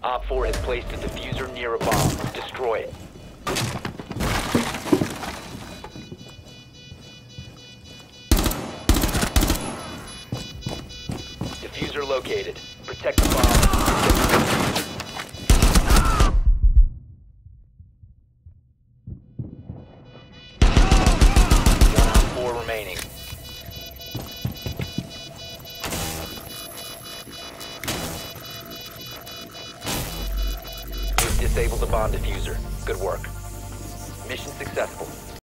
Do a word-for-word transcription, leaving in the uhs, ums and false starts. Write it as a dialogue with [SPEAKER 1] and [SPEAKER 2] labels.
[SPEAKER 1] Op four has placed a diffuser near a bomb. Destroy it. Diffuser located. Protect the bomb. One Op four remaining. You've disabled the bomb diffuser. Good work. Mission successful.